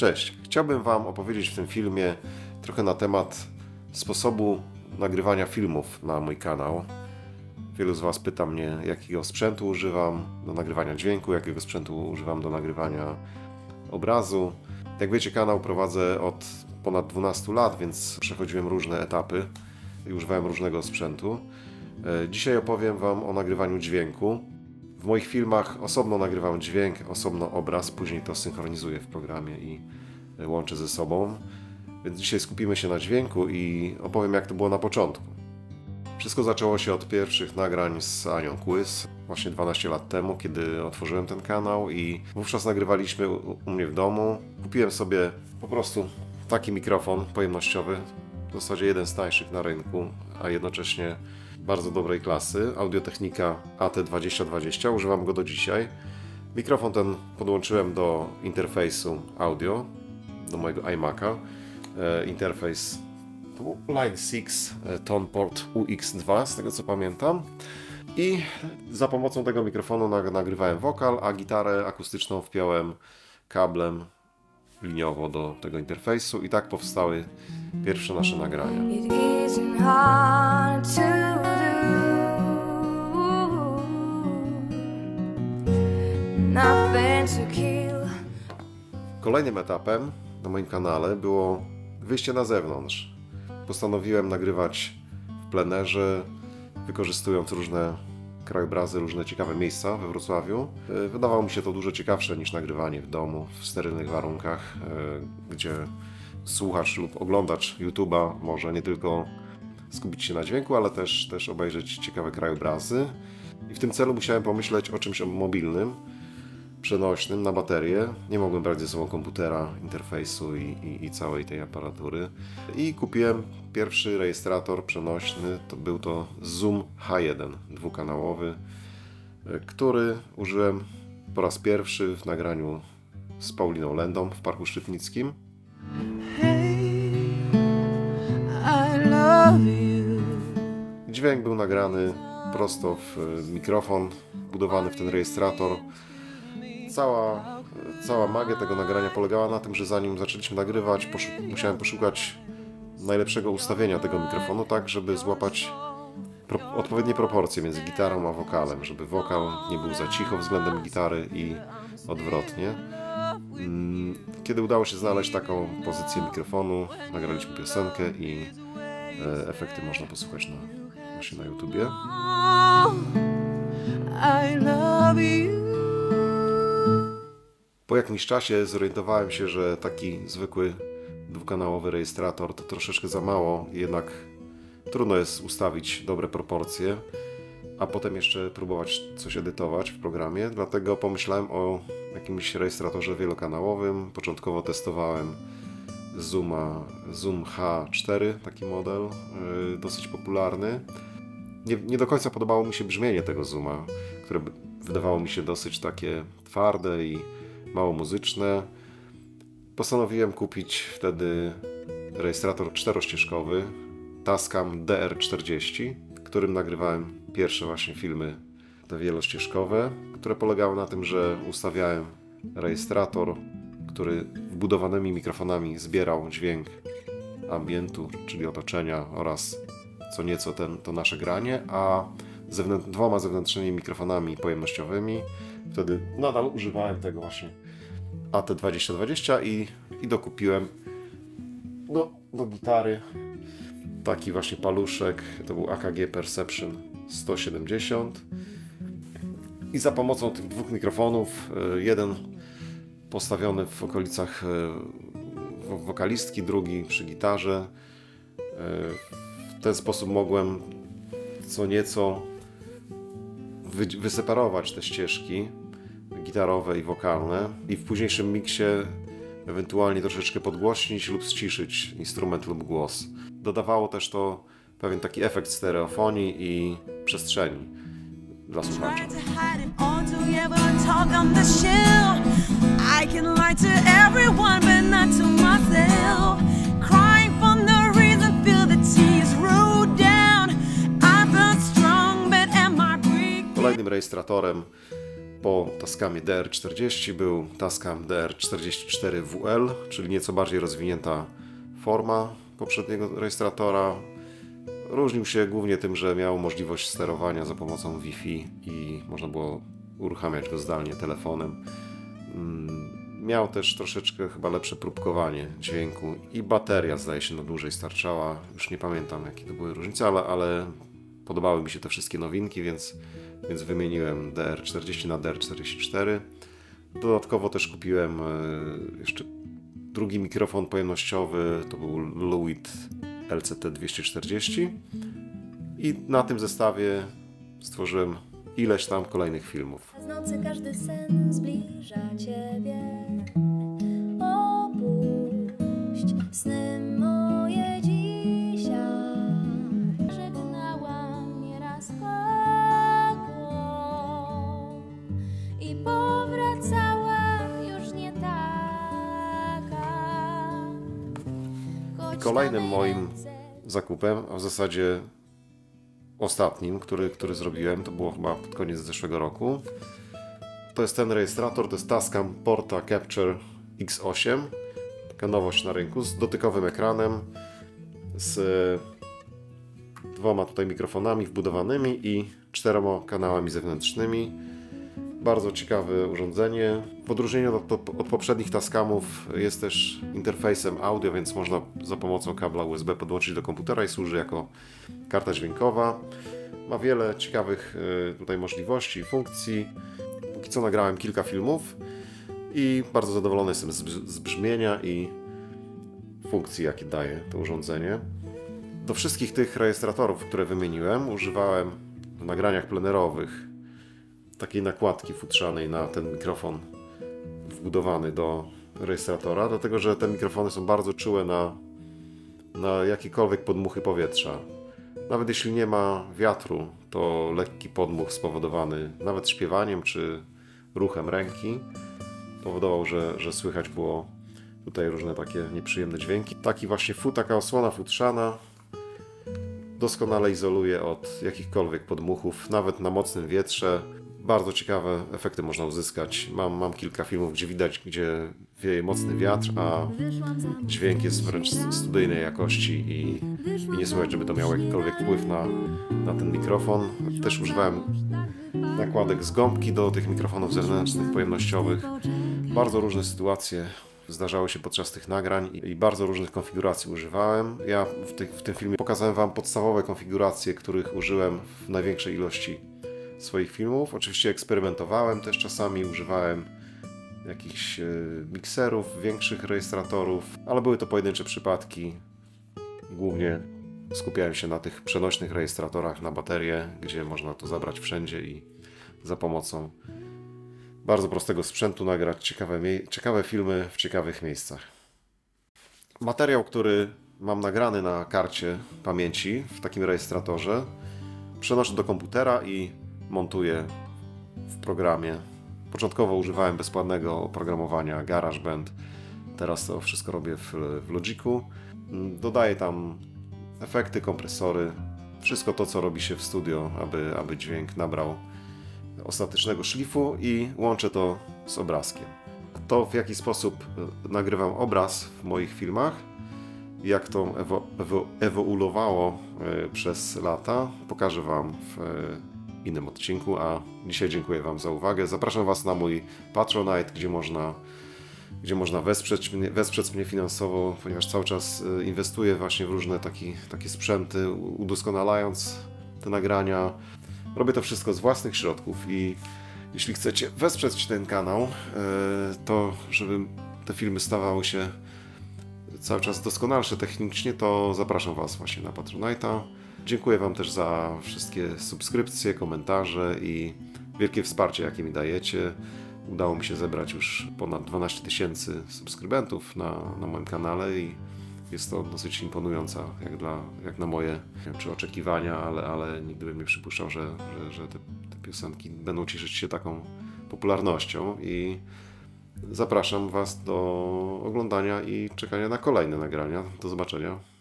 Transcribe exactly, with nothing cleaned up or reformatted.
Cześć, chciałbym Wam opowiedzieć w tym filmie trochę na temat sposobu nagrywania filmów na mój kanał. Wielu z Was pyta mnie, jakiego sprzętu używam do nagrywania dźwięku, jakiego sprzętu używam do nagrywania obrazu. Jak wiecie, kanał prowadzę od ponad dwunastu lat, więc przechodziłem różne etapy i używałem różnego sprzętu. Dzisiaj opowiem Wam o nagrywaniu dźwięku. W moich filmach osobno nagrywam dźwięk, osobno obraz, później to synchronizuję w programie i łączę ze sobą. Więc dzisiaj skupimy się na dźwięku i opowiem, jak to było na początku. Wszystko zaczęło się od pierwszych nagrań z Anią Kłys, właśnie dwanaście lat temu, kiedy otworzyłem ten kanał i wówczas nagrywaliśmy u, u mnie w domu. Kupiłem sobie po prostu taki mikrofon pojemnościowy, w zasadzie jeden z tańszych na rynku, a jednocześnie bardzo dobrej klasy, Audio-Technica A T dwadzieścia dwadzieścia, używam go do dzisiaj. Mikrofon ten podłączyłem do interfejsu audio, do mojego iMac'a. E, interfejs to był Line six Tone Port U X dwa, z tego co pamiętam. I za pomocą tego mikrofonu nagrywałem wokal, a gitarę akustyczną wpiąłem kablem liniowo do tego interfejsu i tak powstały pierwsze nasze nagrania. Kolejnym etapem na moim kanale było wyjście na zewnątrz. Postanowiłem nagrywać w plenerze, wykorzystując różne krajobrazy, różne ciekawe miejsca we Wrocławiu. Wydawało mi się to dużo ciekawsze niż nagrywanie w domu, w sterylnych warunkach, gdzie słuchacz lub oglądacz YouTube'a może nie tylko skupić się na dźwięku, ale też, też obejrzeć ciekawe krajobrazy. I w tym celu musiałem pomyśleć o czymś mobilnym, przenośnym, na baterię. Nie mogłem brać ze sobą komputera, interfejsu i, i, i całej tej aparatury. I kupiłem pierwszy rejestrator przenośny, to był to Zoom H jeden, dwukanałowy, który użyłem po raz pierwszy w nagraniu z Pauliną Lendą w Parku Szczytnickim. Dźwięk był nagrany prosto w mikrofon, budowany w ten rejestrator. Cała, cała magia tego nagrania polegała na tym, że zanim zaczęliśmy nagrywać, poszu- musiałem poszukać najlepszego ustawienia tego mikrofonu, tak żeby złapać pro- odpowiednie proporcje między gitarą a wokalem, żeby wokal nie był za cicho względem gitary i odwrotnie. Kiedy udało się znaleźć taką pozycję mikrofonu, nagraliśmy piosenkę i e, efekty można posłuchać na, właśnie na YouTubie. I love you. Po jakimś czasie zorientowałem się, że taki zwykły dwukanałowy rejestrator to troszeczkę za mało, jednak trudno jest ustawić dobre proporcje, a potem jeszcze próbować coś edytować w programie, dlatego pomyślałem o jakimś rejestratorze wielokanałowym. Początkowo testowałem Zooma, Zoom H cztery, taki model, yy, dosyć popularny. Nie, nie do końca podobało mi się brzmienie tego Zooma, które wydawało mi się dosyć takie twarde i mało muzyczne. Postanowiłem kupić wtedy rejestrator czterościeżkowy Tascam D R czterdzieści, którym nagrywałem pierwsze właśnie filmy te wielościeżkowe, które polegały na tym, że ustawiałem rejestrator, który wbudowanymi mikrofonami zbierał dźwięk ambientu, czyli otoczenia oraz co nieco ten, to nasze granie, a zewnę- dwoma zewnętrznymi mikrofonami pojemnościowymi. Wtedy nadal używałem tego właśnie A T dwadzieścia dwadzieścia i, i dokupiłem do, do gitary taki właśnie paluszek, to był A K G Perception sto siedemdziesiąt i za pomocą tych dwóch mikrofonów, jeden postawiony w okolicach wokalistki, drugi przy gitarze, w ten sposób mogłem co nieco wy, wyseparować te ścieżki gitarowe i wokalne i w późniejszym miksie ewentualnie troszeczkę podgłośnić lub ściszyć instrument lub głos. Dodawało też to pewien taki efekt stereofonii i przestrzeni dla słuchacza. Kolejnym rejestratorem Po Tascamie D R czterdzieści był Tascam D R czterdzieści cztery W L, czyli nieco bardziej rozwinięta forma poprzedniego rejestratora. Różnił się głównie tym, że miał możliwość sterowania za pomocą Wi-Fi i można było uruchamiać go zdalnie telefonem. Miał też troszeczkę chyba lepsze próbkowanie dźwięku i bateria, zdaje się, na dłużej starczała. Już nie pamiętam, jakie to były różnice, ale, ale podobały mi się te wszystkie nowinki, więc, więc wymieniłem D R czterdzieści na D R czterdzieści cztery. Dodatkowo też kupiłem jeszcze drugi mikrofon pojemnościowy, to był Lewitt L C T dwieście czterdzieści i na tym zestawie stworzyłem ileś tam kolejnych filmów. Z nocy każdy sen zbliża Ciebie. Opuść sny moje dzisiaj. Żegnałam nieraz kogo i powracała już nie taka. I kolejnym moim zakupem, a w zasadzie ostatnim, który, który zrobiłem, to było chyba pod koniec zeszłego roku. To jest ten rejestrator, to jest Tascam Porta Capture X osiem. Taka nowość na rynku, z dotykowym ekranem, z dwoma tutaj mikrofonami wbudowanymi i czterema kanałami zewnętrznymi. Bardzo ciekawe urządzenie. W odróżnieniu od, od poprzednich Tascamów jest też interfejsem audio, więc można za pomocą kabla U S B podłączyć do komputera i służy jako karta dźwiękowa. Ma wiele ciekawych tutaj możliwości i funkcji. Póki co nagrałem kilka filmów i bardzo zadowolony jestem z, z brzmienia i funkcji, jakie daje to urządzenie. Do wszystkich tych rejestratorów, które wymieniłem, używałem w nagraniach plenerowych takiej nakładki futrzanej na ten mikrofon wbudowany do rejestratora, dlatego że te mikrofony są bardzo czułe na, na jakiekolwiek podmuchy powietrza. Nawet jeśli nie ma wiatru, to lekki podmuch spowodowany nawet śpiewaniem czy ruchem ręki powodował, że, że słychać było tutaj różne takie nieprzyjemne dźwięki. Taki właśnie fut, taka osłona futrzana doskonale izoluje od jakichkolwiek podmuchów, nawet na mocnym wietrze. Bardzo ciekawe efekty można uzyskać. Mam, mam kilka filmów, gdzie widać, gdzie wieje mocny wiatr, a dźwięk jest wręcz studyjnej jakości i, i nie słychać, żeby to miało jakikolwiek wpływ na, na ten mikrofon. Też używałem nakładek z gąbki do tych mikrofonów zewnętrznych, pojemnościowych. Bardzo różne sytuacje zdarzały się podczas tych nagrań i bardzo różnych konfiguracji używałem. Ja w, tych, w tym filmie pokazałem Wam podstawowe konfiguracje, których użyłem w największej ilości swoich filmów. Oczywiście eksperymentowałem też czasami, używałem jakichś mikserów, większych rejestratorów, ale były to pojedyncze przypadki. Głównie skupiałem się na tych przenośnych rejestratorach na baterię, gdzie można to zabrać wszędzie i za pomocą bardzo prostego sprzętu nagrać ciekawe, ciekawe filmy w ciekawych miejscach. Materiał, który mam nagrany na karcie pamięci w takim rejestratorze, przenoszę do komputera i montuję w programie. Początkowo używałem bezpłatnego oprogramowania GarageBand, teraz to wszystko robię w, w Logicu. Dodaję tam efekty, kompresory, wszystko to, co robi się w studio, aby, aby dźwięk nabrał ostatecznego szlifu i łączę to z obrazkiem. To, w jaki sposób nagrywam obraz w moich filmach, jak to ewo, ewo, ewoluowało przez lata, pokażę Wam w innym odcinku, a dzisiaj dziękuję Wam za uwagę. Zapraszam Was na mój Patronite, gdzie można, gdzie można wesprzeć mnie, wesprzeć mnie finansowo, ponieważ cały czas inwestuję właśnie w różne taki, takie sprzęty, udoskonalając te nagrania. Robię to wszystko z własnych środków i jeśli chcecie wesprzeć ten kanał, to żeby te filmy stawały się cały czas doskonalsze technicznie, to zapraszam Was właśnie na Patronite'a. Dziękuję Wam też za wszystkie subskrypcje, komentarze i wielkie wsparcie, jakie mi dajecie. Udało mi się zebrać już ponad dwanaście tysięcy subskrybentów na, na moim kanale i jest to dosyć imponująca, jak, dla, jak na moje, nie wiem, czy oczekiwania, ale, ale nigdy bym nie przypuszczał, że, że, że te, te piosenki będą cieszyć się taką popularnością i zapraszam Was do oglądania i czekania na kolejne nagrania. Do zobaczenia.